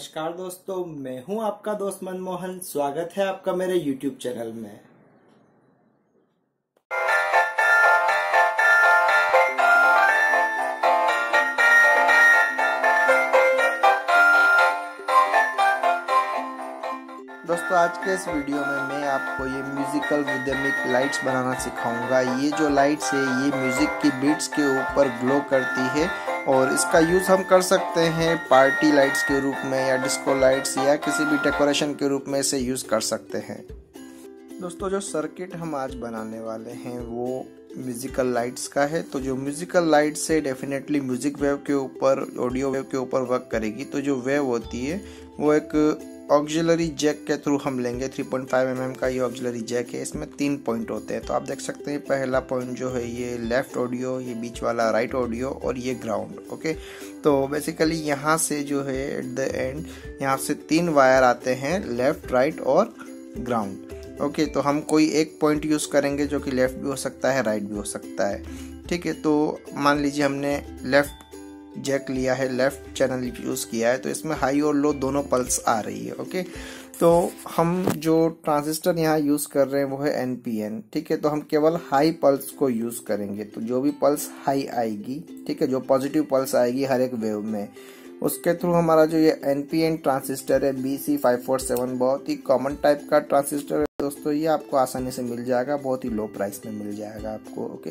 नमस्कार दोस्तों, मैं हूं आपका दोस्त मनमोहन। स्वागत है आपका मेरे YouTube चैनल में। दोस्तों, आज के इस वीडियो में मैं आपको ये म्यूजिकल रिदमिक लाइट्स बनाना सिखाऊंगा। ये जो लाइट्स है ये म्यूजिक की बीट्स के ऊपर ग्लो करती है और इसका यूज़ हम कर सकते हैं पार्टी लाइट्स के रूप में या डिस्को लाइट्स या किसी भी डेकोरेशन के रूप में इसे यूज़ कर सकते हैं। दोस्तों, जो सर्किट हम आज बनाने वाले हैं वो म्यूजिकल लाइट्स का है। तो जो म्यूजिकल लाइट्स से डेफिनेटली म्यूजिक वेव के ऊपर, ऑडियो वेव के ऊपर वर्क करेगी। तो जो वेव होती है वो एक ऑक्सिलरी जैक के थ्रू हम लेंगे। 3.5 mm का ये ऑक्सिलरी जैक है। इसमें 3 पॉइंट होते हैं। तो आप देख सकते हैं पहला पॉइंट जो है ये लेफ्ट ऑडियो, ये बीच वाला राइट ऑडियो और ये ग्राउंड। ओके, तो बेसिकली यहाँ से जो है एट द एंड यहाँ से 3 वायर आते हैं, लेफ्ट, राइट और ग्राउंड। ओके, तो हम कोई एक पॉइंट यूज़ करेंगे जो कि लेफ्ट भी हो सकता है, राइट भी हो सकता है। ठीक है, तो मान लीजिए हमने लेफ्ट जैक लिया है, लेफ्ट चैनल यूज़ किया है, तो इसमें हाई और लो दोनों पल्स आ रही है। ओके, तो हम जो ट्रांजिस्टर यहाँ यूज़ कर रहे हैं वो है NPN। ठीक है, तो हम केवल हाई पल्स को यूज़ करेंगे। तो जो भी पल्स हाई आएगी, ठीक है, जो पॉजिटिव पल्स आएगी हर एक वेव में, उसके थ्रू हमारा जो ये NPN ट्रांजिस्टर है BC547 बहुत ही कॉमन टाइप का ट्रांजिस्टर है दोस्तों। ये आपको आसानी से मिल जाएगा, बहुत ही लो प्राइस में मिल जाएगा आपको। ओके,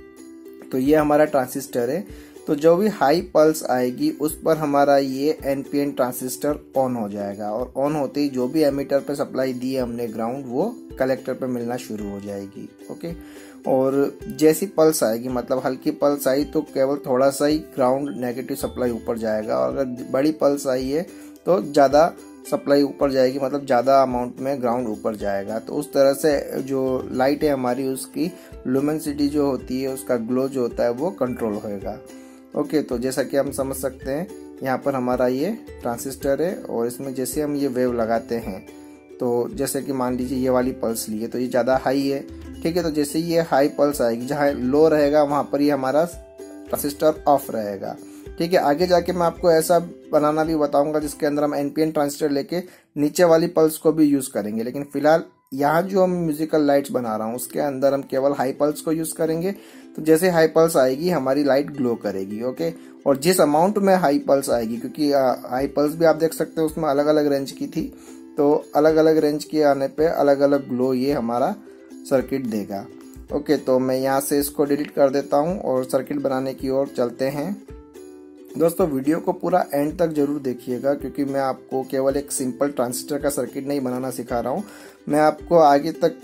तो ये हमारा ट्रांजिस्टर है। तो जो भी हाई पल्स आएगी उस पर हमारा ये NPN ट्रांजिस्टर ऑन हो जाएगा और ऑन होते ही जो भी एमीटर पे सप्लाई दी है हमने ग्राउंड, वो कलेक्टर पे मिलना शुरू हो जाएगी। ओके, और जैसी पल्स आएगी, मतलब हल्की पल्स आई तो केवल थोड़ा सा ही ग्राउंड नेगेटिव सप्लाई ऊपर जाएगा, और अगर बड़ी पल्स आई है तो ज़्यादा सप्लाई ऊपर जाएगी, मतलब ज़्यादा अमाउंट में ग्राउंड ऊपर जाएगा। तो उस तरह से जो लाइट है हमारी, उसकी लुमिनसिटी जो होती है, उसका ग्लो जो होता है वो कंट्रोल होएगा। ओके, तो जैसा कि हम समझ सकते हैं यहाँ पर हमारा ये ट्रांजिस्टर है और इसमें जैसे हम ये वेव लगाते हैं, तो जैसे कि मान लीजिए ये वाली पल्स ली है तो ये ज़्यादा हाई है। ठीक है, तो जैसे ये हाई पल्स आएगी, जहाँ लो रहेगा वहाँ पर ये हमारा ट्रांजिस्टर ऑफ रहेगा। ठीक है, आगे जाके मैं आपको ऐसा बनाना भी बताऊंगा जिसके अंदर हम NPN ट्रांजिस्टर लेके नीचे वाली पल्स को भी यूज़ करेंगे। लेकिन फिलहाल यहाँ जो हम म्यूजिकल लाइट्स बना रहा हूँ उसके अंदर हम केवल हाई पल्स को यूज़ करेंगे। तो जैसे हाई पल्स आएगी हमारी लाइट ग्लो करेगी। ओके, और जिस अमाउंट में हाई पल्स आएगी, क्योंकि हाई पल्स भी आप देख सकते हैं उसमें अलग अलग रेंज की थी, तो अलग अलग रेंज के आने पे अलग अलग ग्लो ये हमारा सर्किट देगा। ओके, तो मैं यहाँ से इसको डिलीट कर देता हूँ और सर्किट बनाने की ओर चलते हैं। दोस्तों, वीडियो को पूरा एंड तक जरूर देखिएगा, क्योंकि मैं आपको केवल एक सिंपल ट्रांजिस्टर का सर्किट नहीं बनाना सिखा रहा हूँ। मैं आपको आगे तक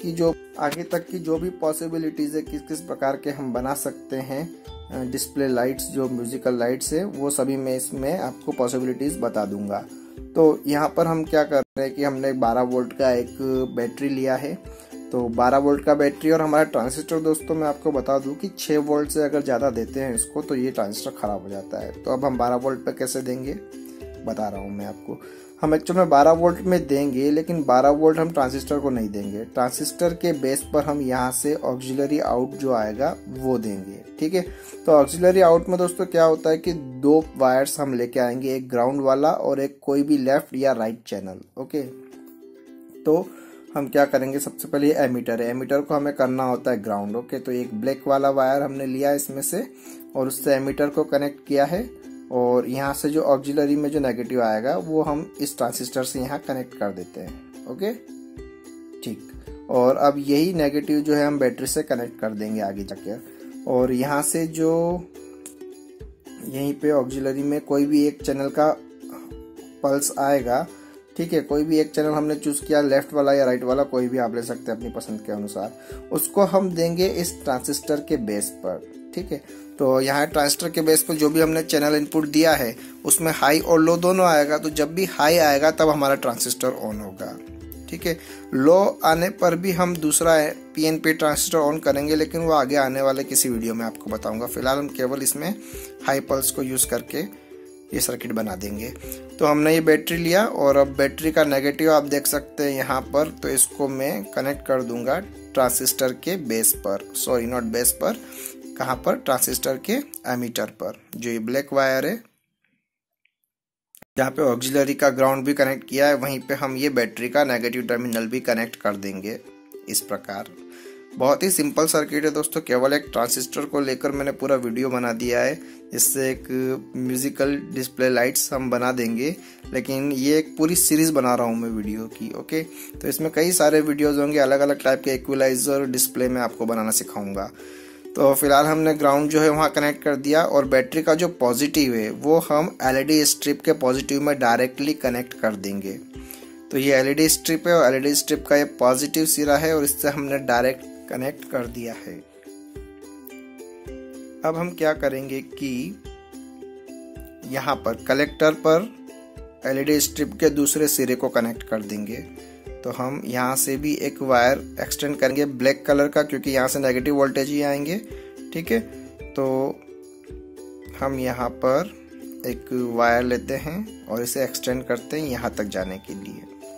की जो भी पॉसिबिलिटीज़ है, किस किस प्रकार के हम बना सकते हैं डिस्प्ले लाइट्स, जो म्यूजिकल लाइट्स है, वो सभी मैं इसमें आपको पॉसिबिलिटीज़ बता दूंगा। तो यहाँ पर हम क्या कर रहे हैं कि हमने 12 वोल्ट का एक बैटरी लिया है। तो 12 वोल्ट का बैटरी और हमारा ट्रांजिस्टर, दोस्तों मैं आपको बता दूं कि 6 वोल्ट से अगर ज़्यादा देते हैं इसको तो ये ट्रांजिस्टर ख़राब हो जाता है। तो अब हम 12 वोल्ट पे कैसे देंगे बता रहा हूँ मैं आपको। हम एक्चुअल में 12 वोल्ट में देंगे, लेकिन 12 वोल्ट हम ट्रांजिस्टर को नहीं देंगे। ट्रांजिस्टर के बेस पर हम यहाँ से ऑक्सिलरी आउट जो आएगा वो देंगे। ठीक है, तो ऑक्सिलरी आउट में दोस्तों क्या होता है कि 2 वायर्स हम लेके आएंगे, एक ग्राउंड वाला और एक कोई भी लेफ्ट या राइट चैनल। ओके, तो हम क्या करेंगे, सबसे पहले ये एमीटर है, एमीटर को हमें करना होता है ग्राउंड। ओके, तो एक ब्लैक वाला वायर हमने लिया इसमें से और उससे एमीटर को कनेक्ट किया है, और यहाँ से जो ऑक्सिलरी में जो नेगेटिव आएगा वो हम इस ट्रांजिस्टर से यहाँ कनेक्ट कर देते हैं। ओके, ठीक, और अब यही नेगेटिव जो है हम बैटरी से कनेक्ट कर देंगे आगे जाके, और यहाँ से जो यहीं पे ऑक्सिलरी में कोई भी एक चैनल का पल्स आएगा। ठीक है, कोई भी एक चैनल हमने चूज किया, लेफ्ट वाला या राइट वाला, कोई भी आप ले सकते हैं अपनी पसंद के अनुसार। उसको हम देंगे इस ट्रांजिस्टर के बेस पर। ठीक है, तो यहाँ ट्रांजिस्टर के बेस पर जो भी हमने चैनल इनपुट दिया है उसमें हाई और लो दोनों आएगा। तो जब भी हाई आएगा तब हमारा ट्रांजिस्टर ऑन होगा। ठीक है, लो आने पर भी हम दूसरा PNP ट्रांजिस्टर ऑन करेंगे, लेकिन वो आगे आने वाले किसी वीडियो में आपको बताऊंगा। फिलहाल हम केवल इसमें हाई पल्स को यूज करके ये सर्किट बना देंगे। तो हमने ये बैटरी लिया और अब बैटरी का नेगेटिव आप देख सकते हैं यहाँ पर। तो इसको मैं कनेक्ट कर दूंगा ट्रांजिस्टर के बेस पर, सॉरी नॉट बेस पर, कहाँ पर, ट्रांजिस्टर के एमीटर पर, जो ये ब्लैक वायर है जहाँ पे ऑक्सिलरी का ग्राउंड भी कनेक्ट किया है वहीं पे हम ये बैटरी का नेगेटिव टर्मिनल भी कनेक्ट कर देंगे इस प्रकार। बहुत ही सिंपल सर्किट है दोस्तों, केवल एक ट्रांजिस्टर को लेकर मैंने पूरा वीडियो बना दिया है। इससे एक म्यूजिकल डिस्प्ले लाइट्स हम बना देंगे, लेकिन ये एक पूरी सीरीज बना रहा हूँ मैं वीडियो की। ओके, तो इसमें कई सारे वीडियोज होंगे, अलग अलग टाइप के इक्वलाइजर डिस्प्ले में आपको बनाना सिखाऊंगा। तो फिलहाल हमने ग्राउंड जो है वहाँ कनेक्ट कर दिया और बैटरी का जो पॉजिटिव है वो हम एलईडी स्ट्रिप के पॉजिटिव में डायरेक्टली कनेक्ट कर देंगे। तो ये एलईडी स्ट्रिप है और एलईडी स्ट्रिप का ये पॉजिटिव सिरा है और इससे हमने डायरेक्ट कनेक्ट कर दिया है। अब हम क्या करेंगे कि यहाँ पर कलेक्टर पर एलईडी स्ट्रिप के दूसरे सिरे को कनेक्ट कर देंगे। तो हम यहाँ से भी एक वायर एक्सटेंड करेंगे ब्लैक कलर का, क्योंकि यहाँ से नेगेटिव वोल्टेज ही आएंगे। ठीक है, तो हम यहाँ पर एक वायर लेते हैं और इसे एक्सटेंड करते हैं यहाँ तक जाने के लिए।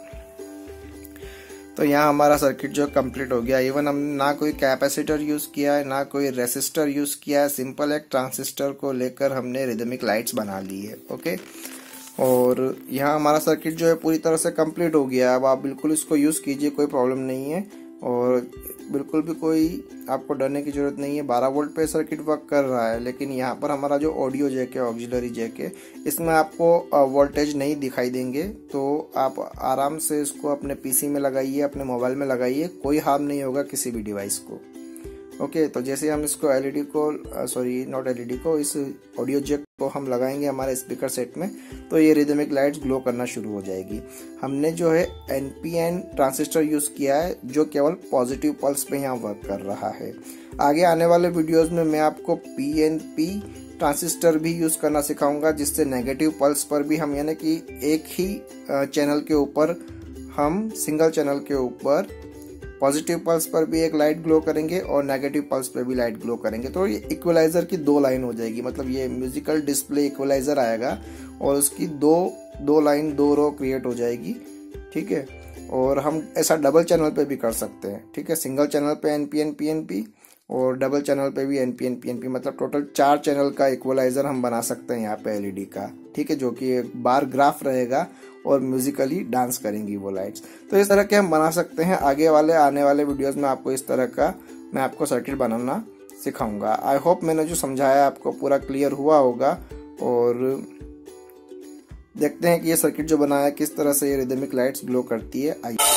तो यहाँ हमारा सर्किट जो कंप्लीट हो गया। इवन हमने ना कोई कैपेसिटर यूज किया है ना कोई रेसिस्टर यूज किया है, सिंपल एक ट्रांजिस्टर को लेकर हमने रिदमिक लाइट्स बना ली है। ओके, और यहाँ हमारा सर्किट जो है पूरी तरह से कंप्लीट हो गया है। अब आप बिल्कुल इसको यूज़ कीजिए, कोई प्रॉब्लम नहीं है और बिल्कुल भी कोई आपको डरने की ज़रूरत नहीं है। 12 वोल्ट पे सर्किट वर्क कर रहा है, लेकिन यहाँ पर हमारा जो ऑडियो जैक है, ऑक्सिलरी जैक है, इसमें आपको वोल्टेज नहीं दिखाई देंगे। तो आप आराम से इसको अपने पीसी में लगाइए, अपने मोबाइल में लगाइए, कोई हार्म नहीं होगा किसी भी डिवाइस को। ओके, तो जैसे हम इसको एलईडी को नॉट एलईडी को, इस ऑडियो जैक को हम लगाएंगे हमारे स्पीकर सेट में, तो ये रिदमिक लाइट्स ग्लो करना शुरू हो जाएगी। हमने जो है एनपीएन ट्रांजिस्टर यूज किया है जो केवल पॉजिटिव पल्स पे यहाँ वर्क कर रहा है। आगे आने वाले वीडियोस में मैं आपको पीएनपी ट्रांजिस्टर भी यूज करना सिखाऊंगा, जिससे नेगेटिव पल्स पर भी हम यानी कि एक ही चैनल के ऊपर हम सिंगल चैनल के ऊपर पॉजिटिव पल्स पर भी एक लाइट ग्लो करेंगे और नेगेटिव पल्स पर भी लाइट ग्लो करेंगे। तो ये इक्वलाइजर की 2 लाइन हो जाएगी, मतलब ये म्यूजिकल डिस्प्ले इक्वलाइजर आएगा और उसकी दो लाइन 2 रो क्रिएट हो जाएगी। ठीक है, और हम ऐसा डबल चैनल पे भी कर सकते हैं। ठीक है, सिंगल चैनल पे एनपीएन पीएनपी और डबल चैनल पे भी एनपीएन पीएनपी, मतलब टोटल 4 चैनल का इक्वलाइजर हम बना सकते हैं यहाँ पे एलईडी का। ठीक है, जो कि एक बार ग्राफ रहेगा और म्यूजिकली डांस करेंगी वो लाइट्स। तो इस तरह के हम बना सकते हैं। आने वाले वीडियोस में आपको इस तरह का मैं आपको सर्किट बनाना सिखाऊंगा। आई होप मैंने जो समझाया आपको पूरा क्लियर हुआ होगा, और देखते हैं कि ये सर्किट जो बनाया किस तरह से ये रिदमिक लाइट्स ग्लो करती है। आइए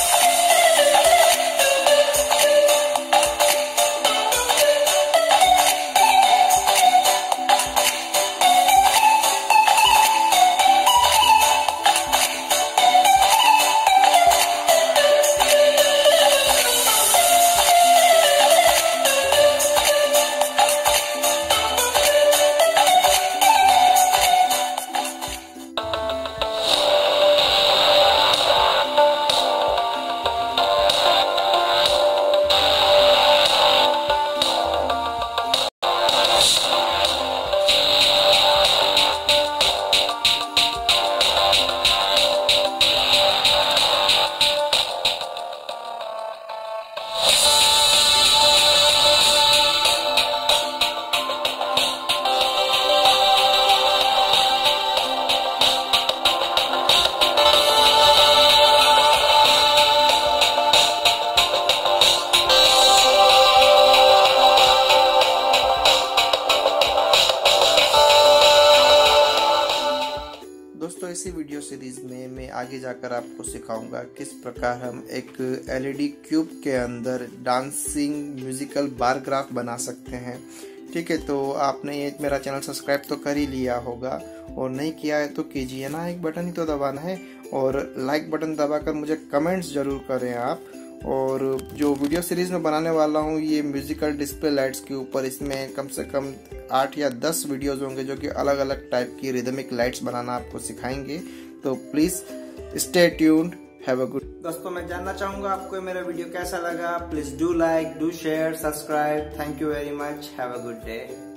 इसी वीडियो सीरीज में मैं आगे जाकर आपको सिखाऊंगा किस प्रकार हम एक एलईडी क्यूब के अंदर डांसिंग म्यूजिकल बार ग्राफ बना सकते हैं। ठीक है, तो आपने ये मेरा चैनल सब्सक्राइब तो कर ही लिया होगा, और नहीं किया है तो कीजिए ना, एक बटन ही तो दबाना है, और लाइक बटन दबाकर मुझे कमेंट्स जरूर करें आप। और जो वीडियो सीरीज में बनाने वाला हूँ ये म्यूजिकल डिस्प्ले लाइट्स के ऊपर, इसमें कम से कम 8 या 10 वीडियोज होंगे जो कि अलग अलग टाइप की रिदमिक लाइट्स बनाना आपको सिखाएंगे। तो please stay tuned, have a good. दोस्तों मैं जानना चाहूंगा आपको मेरा वीडियो कैसा लगा। Please do like, do share, subscribe. Thank you very much, have a good day.